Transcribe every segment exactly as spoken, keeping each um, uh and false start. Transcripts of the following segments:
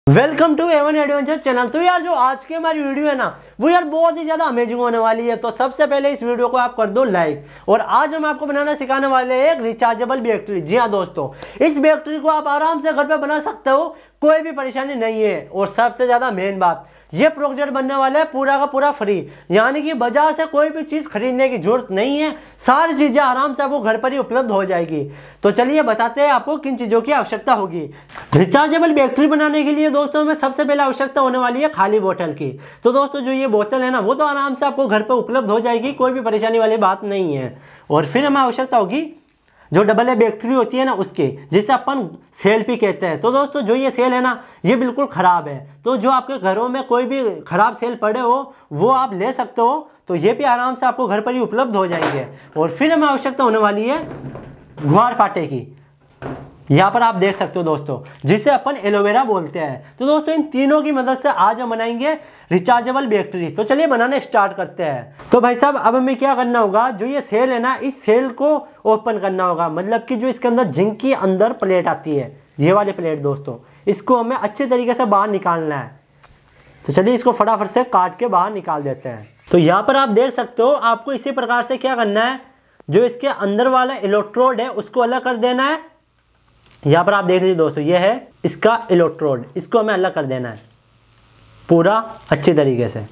Welcome to Avon adventure channel. तो यार जो आज की हमारी वीडियो है ना वो यार बहुत ही ज़्यादा अमेजिंग होने वाली है। तो सबसे पहले इस वीडियो को आप कर दो लाइक। और आज हम आपको बनाना सिखाने वाले हैं एक रिचार्जेबल बैटरी। जी हाँ दोस्तों, इस बैटरी को आप आराम से घर पे बना सकते हो, कोई भी परेशानी नहीं है। और सबसे ज़्यादा मेन बात, ये प्रोजेक्ट बनने वाला है पूरा का पूरा फ्री, यानी कि बाजार से कोई भी चीज़ खरीदने की जरूरत नहीं है। सारी चीज़ें आराम से आपको घर पर ही उपलब्ध हो जाएगी। तो चलिए बताते हैं आपको किन चीज़ों की आवश्यकता होगी। रिचार्जेबल बैटरी बनाने के लिए दोस्तों में सबसे पहले आवश्यकता होने वाली है खाली बोतल की। तो दोस्तों जो ये बोतल है ना वो तो आराम से आपको घर पर उपलब्ध हो जाएगी, कोई भी परेशानी वाली बात नहीं है। और फिर हमें आवश्यकता होगी जो डबल ए बैटरी होती है ना उसके, जिसे अपन सेल भी कहते हैं। तो दोस्तों जो ये सेल है ना ये बिल्कुल ख़राब है, तो जो आपके घरों में कोई भी ख़राब सेल पड़े हो वो आप ले सकते हो। तो ये भी आराम से आपको घर पर ही उपलब्ध हो जाएंगे। और फिर हमें आवश्यकता होने वाली है ग्वार पाटे की। यहाँ पर आप देख सकते हो दोस्तों, जिसे अपन एलोवेरा बोलते हैं। तो दोस्तों इन तीनों की मदद से आज हम बनाएंगे रिचार्जेबल बैटरी। तो चलिए बनाने स्टार्ट करते हैं। तो भाई साहब अब हमें क्या करना होगा, जो ये सेल है ना इस सेल को ओपन करना होगा। मतलब कि जो इसके अंदर जिंक की अंदर प्लेट आती है, ये वाली प्लेट दोस्तों, इसको हमें अच्छे तरीके से बाहर निकालना है। तो चलिए इसको फटाफट से काट के बाहर निकाल देते हैं। तो यहाँ पर आप देख सकते हो, आपको इसी प्रकार से क्या करना है, जो इसके अंदर वाला इलेक्ट्रोड है उसको अलग कर देना है। यहाँ पर आप देख लीजिए दोस्तों, ये है इसका इलेक्ट्रोड, इसको हमें अलग कर देना है पूरा अच्छी तरीके से।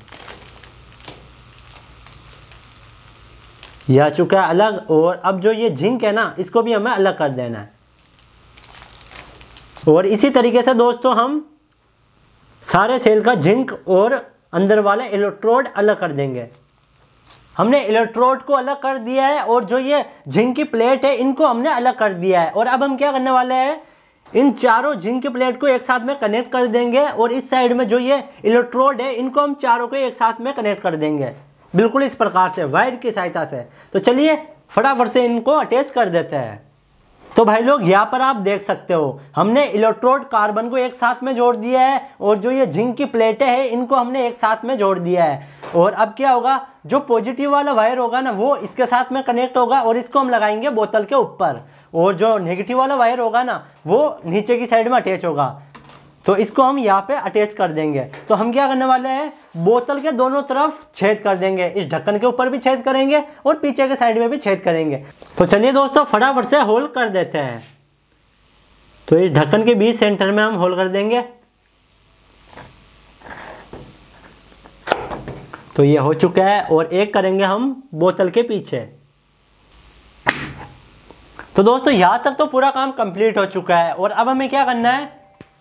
यह आ चुका है अलग। और अब जो ये जिंक है ना इसको भी हमें अलग कर देना है। और इसी तरीके से दोस्तों हम सारे सेल का जिंक और अंदर वाला इलेक्ट्रोड अलग कर देंगे। हमने इलेक्ट्रोड को अलग कर दिया है और जो ये जिंक की प्लेट है इनको हमने अलग कर दिया है। और अब हम क्या करने वाले हैं, इन चारों जिंक की प्लेट को एक साथ में कनेक्ट कर देंगे। और इस साइड में जो ये इलेक्ट्रोड है इनको हम चारों को एक साथ में कनेक्ट कर देंगे, बिल्कुल इस प्रकार से वायर की सहायता से। तो चलिए फटाफट से इनको अटैच कर देते हैं। तो भाई लोग यहाँ पर आप देख सकते हो, हमने इलेक्ट्रोड कार्बन को एक साथ में जोड़ दिया है और जो ये जिंक की प्लेटें हैं इनको हमने एक साथ में जोड़ दिया है। और अब क्या होगा, जो पॉजिटिव वाला वायर होगा ना वो इसके साथ में कनेक्ट होगा और इसको हम लगाएंगे बोतल के ऊपर। और जो नेगेटिव वाला वायर होगा ना वो नीचे की साइड में अटैच होगा। तो इसको हम यहाँ पे अटैच कर देंगे। तो हम क्या करने वाले हैं, बोतल के दोनों तरफ छेद कर देंगे। इस ढक्कन के ऊपर भी छेद करेंगे और पीछे के साइड में भी छेद करेंगे। तो चलिए दोस्तों फटाफट से होल कर देते हैं। तो इस ढक्कन के बीच सेंटर में हम होल कर देंगे। तो ये हो चुका है। और एक करेंगे हम बोतल के पीछे। तो दोस्तों यहां तक तो पूरा काम कंप्लीट हो चुका है। और अब हमें क्या करना है,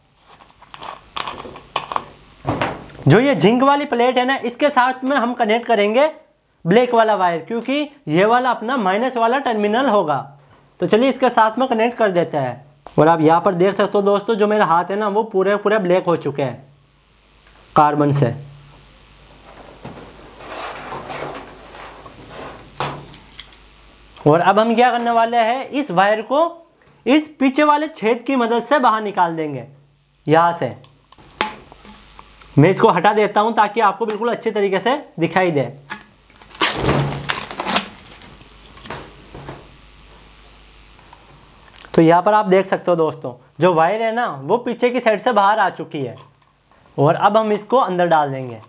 जो ये जिंक वाली प्लेट है ना इसके साथ में हम कनेक्ट करेंगे ब्लैक वाला वायर, क्योंकि ये वाला अपना माइनस वाला टर्मिनल होगा। तो चलिए इसके साथ में कनेक्ट कर देते हैं। और आप यहाँ पर देख सकते हो दोस्तों, जो मेरा हाथ है ना वो पूरे पूरे ब्लैक हो चुके हैं कार्बन से। और अब हम क्या करने वाले हैं, इस वायर को इस पीछे वाले छेद की मदद से बाहर निकाल देंगे। यहां से मैं इसको हटा देता हूं ताकि आपको बिल्कुल अच्छे तरीके से दिखाई दे। तो यहां पर आप देख सकते हो दोस्तों, जो वायर है ना वो पीछे की साइड से बाहर आ चुकी है। और अब हम इसको अंदर डाल देंगे।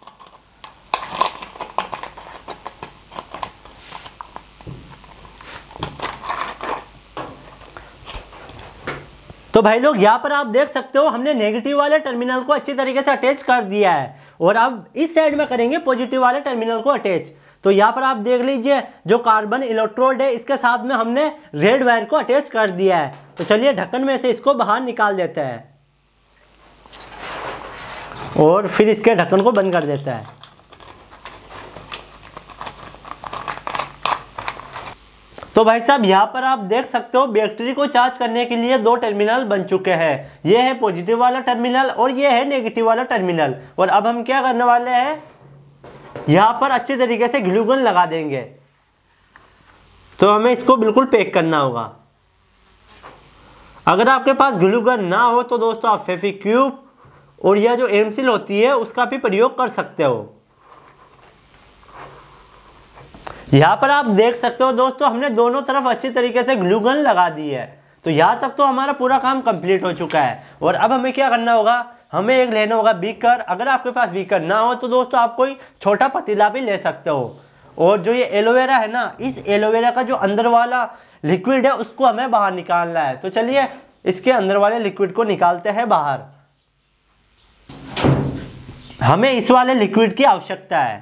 तो भाई लोग यहाँ पर आप देख सकते हो, हमने नेगेटिव वाले टर्मिनल को अच्छी तरीके से अटैच कर दिया है। और अब इस साइड में करेंगे पॉजिटिव वाले टर्मिनल को अटैच। तो यहाँ पर आप देख लीजिए, जो कार्बन इलेक्ट्रोड है इसके साथ में हमने रेड वायर को अटैच कर दिया है। तो चलिए ढक्कन में से इसको बाहर निकाल देते हैं और फिर इसके ढक्कन को बंद कर देता है। तो भाई साहब यहाँ पर आप देख सकते हो, बैटरी को चार्ज करने के लिए दो टर्मिनल बन चुके हैं। ये है पॉजिटिव वाला टर्मिनल और ये है नेगेटिव वाला टर्मिनल। और अब हम क्या करने वाले हैं, यहाँ पर अच्छे तरीके से ग्लू गन लगा देंगे। तो हमें इसको बिल्कुल पैक करना होगा। अगर आपके पास ग्लू गन ना हो तो दोस्तों आप फेविक्विक और यह जो एमसील होती है उसका भी प्रयोग कर सकते हो। यहाँ पर आप देख सकते हो दोस्तों, हमने दोनों तरफ अच्छी तरीके से ग्लू गन लगा दी है। तो यहाँ तक तो हमारा पूरा काम कंप्लीट हो चुका है। और अब हमें क्या करना होगा, हमें एक लेना होगा बीकर। अगर आपके पास बीकर ना हो तो दोस्तों आप कोई छोटा पतीला भी ले सकते हो। और जो ये एलोवेरा है ना, इस एलोवेरा का जो अंदर वाला लिक्विड है उसको हमें बाहर निकालना है। तो चलिए इसके अंदर वाले लिक्विड को निकालते हैं बाहर। हमें इस वाले लिक्विड की आवश्यकता है,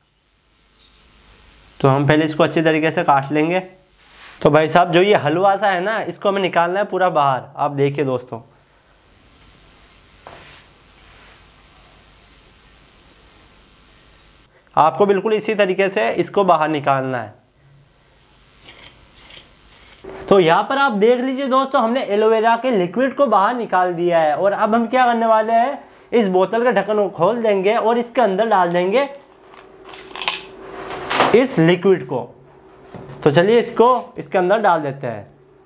तो हम पहले इसको अच्छी तरीके से काट लेंगे। तो भाई साहब जो ये हलवा सा है ना, इसको हमें निकालना है पूरा बाहर। आप देखिए दोस्तों, आपको बिल्कुल इसी तरीके से इसको बाहर निकालना है। तो यहाँ पर आप देख लीजिए दोस्तों, हमने एलोवेरा के लिक्विड को बाहर निकाल दिया है। और अब हम क्या करने वाले हैं, इस बोतल का ढक्कन को खोल देंगे और इसके अंदर डाल देंगे इस लिक्विड को। तो चलिए इसको इसके अंदर डाल देते हैं।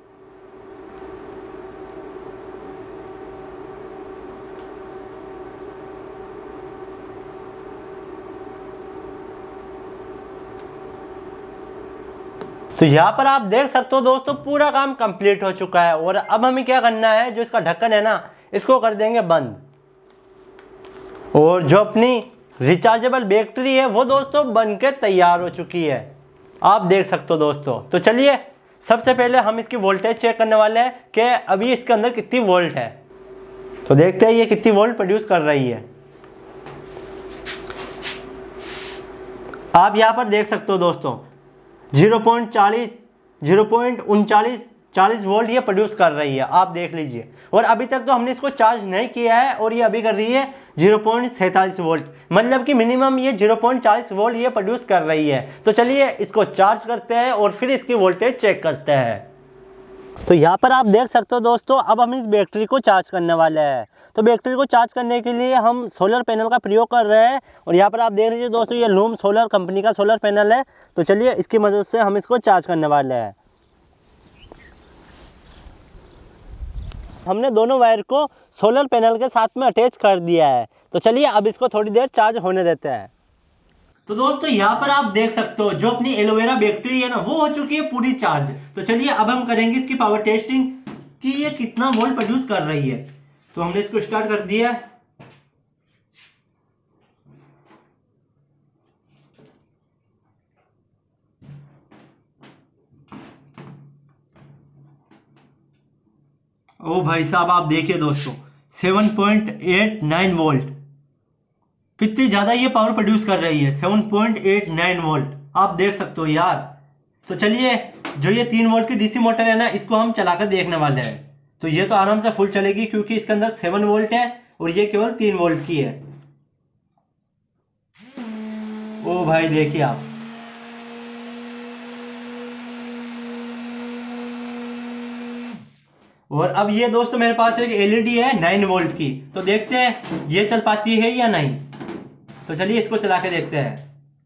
तो यहाँ पर आप देख सकते हो दोस्तों, पूरा काम कंप्लीट हो चुका है। और अब हमें क्या करना है, जो इसका ढक्कन है ना, इसको कर देंगे बंद। और जो अपनी रिचार्जेबल बैटरी है वो दोस्तों बनके तैयार हो चुकी है, आप देख सकते हो दोस्तों। तो चलिए सबसे पहले हम इसकी वोल्टेज चेक करने वाले हैं कि अभी इसके अंदर कितनी वोल्ट है। तो देखते हैं ये कितनी वोल्ट प्रोड्यूस कर रही है। आप यहाँ पर देख सकते हो दोस्तों, जीरो पॉइंट चालीस जीरो पॉइंट उनचालीस चालीस वोल्ट ये प्रोड्यूस कर रही है, आप देख लीजिए। और अभी तक तो हमने इसको चार्ज नहीं किया है और ये अभी कर रही है जीरो पॉइंट सैंतालीस वोल्ट, मतलब कि मिनिमम ये जीरो पॉइंट चालीस वोल्ट ये प्रोड्यूस कर रही है। तो चलिए इसको चार्ज करते हैं और फिर इसकी वोल्टेज चेक करते हैं। तो यहाँ पर आप देख सकते हो दोस्तों, अब हम इस बैटरी को चार्ज करने वाले हैं। तो बैटरी को चार्ज करने के लिए हम सोलर पैनल का प्रयोग कर रहे हैं। और यहाँ पर आप देख लीजिए दोस्तों, ये लूम सोलर कंपनी का सोलर पैनल है। तो चलिए इसकी मदद से हम इसको चार्ज करने वाले हैं। हमने दोनों वायर को सोलर पैनल के साथ में अटैच कर दिया है। तो चलिए अब इसको थोड़ी देर चार्ज होने देते हैं। तो दोस्तों यहाँ पर आप देख सकते हो, जो अपनी एलोवेरा बैटरी है ना, वो हो चुकी है पूरी चार्ज। तो चलिए अब हम करेंगे इसकी पावर टेस्टिंग कि ये कितना वोल्ट प्रोड्यूस कर रही है। तो हमने इसको स्टार्ट कर दिया। ओ भाई साहब आप देखिए दोस्तों, seven point eight nine volt, कितनी ज्यादा ये पावर प्रोड्यूस कर रही है, seven point eight nine volt, आप देख सकते हो यार। तो चलिए जो ये तीन वोल्ट की डीसी मोटर है ना, इसको हम चलाकर देखने वाले हैं। तो ये तो आराम से फुल चलेगी क्योंकि इसके अंदर सेवन वोल्ट है और ये केवल तीन वोल्ट की है। ओ भाई देखिए आप, और अब ये दोस्तों मेरे पास एक एलईडी है नाइन वोल्ट की। तो देखते हैं ये चल पाती है या नहीं। तो चलिए इसको चला के देखते हैं।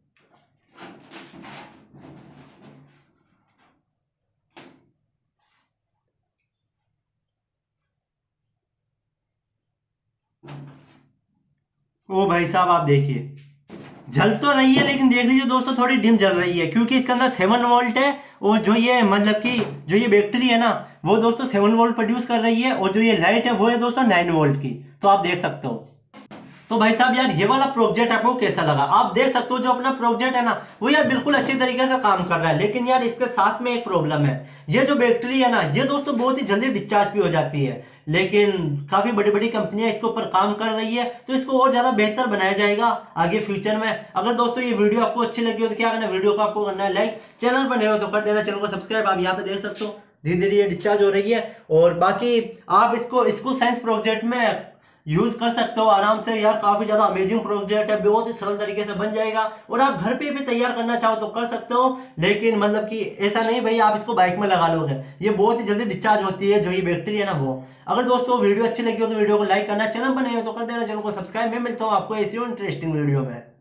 ओ भाई साहब आप देखिए, जल तो रही है लेकिन देख लीजिए दोस्तों थोड़ी डिम जल रही है क्योंकि इसके अंदर सेवन वोल्ट है। और जो ये मतलब कि जो ये बैटरी है ना, वो दोस्तों सेवन वोल्ट प्रोड्यूस कर रही है। और जो ये लाइट है वो है दोस्तों नाइन वोल्ट की। तो आप देख सकते हो। तो भाई साहब यार ये वाला प्रोजेक्ट आपको कैसा लगा? आप देख सकते हो जो अपना प्रोजेक्ट है ना, वो यार बिल्कुल अच्छी तरीके से काम कर रहा है। लेकिन यार इसके साथ में एक प्रॉब्लम है, ये जो बैटरी है ना, ये दोस्तों बहुत ही जल्दी डिस्चार्ज भी हो जाती है। लेकिन काफी बड़ी बड़ी कंपनियां इसके ऊपर काम कर रही है, तो इसको और ज्यादा बेहतर बनाया जाएगा आगे फ्यूचर में। अगर दोस्तों ये वीडियो आपको अच्छी लगी हो तो क्या करना है, वीडियो को आपको करना है लाइक, चैनल पर नए हो तो कर देना चैनल को सब्सक्राइब। आप यहाँ पे देख सकते हो धीरे धीरे ये डिस्चार्ज हो रही है। और बाकी आप इसको स्कूल साइंस प्रोजेक्ट में यूज कर सकते हो आराम से। यार काफी ज्यादा अमेजिंग प्रोजेक्ट है, बहुत ही सरल तरीके से बन जाएगा। और आप घर पे भी तैयार करना चाहो तो कर सकते हो, लेकिन मतलब कि ऐसा नहीं भाई आप इसको बाइक में लगा लोगे, ये बहुत ही जल्दी डिस्चार्ज होती है जो ये बैटरी है ना वो। अगर दोस्तों वीडियो अच्छी लगी हो तो वीडियो को लाइक करना, चैनल पर नए हो तो कर देना चैनल को सब्सक्राइब। मैं मिलता हूँ आपको ऐसी इंटरेस्टिंग वीडियो में।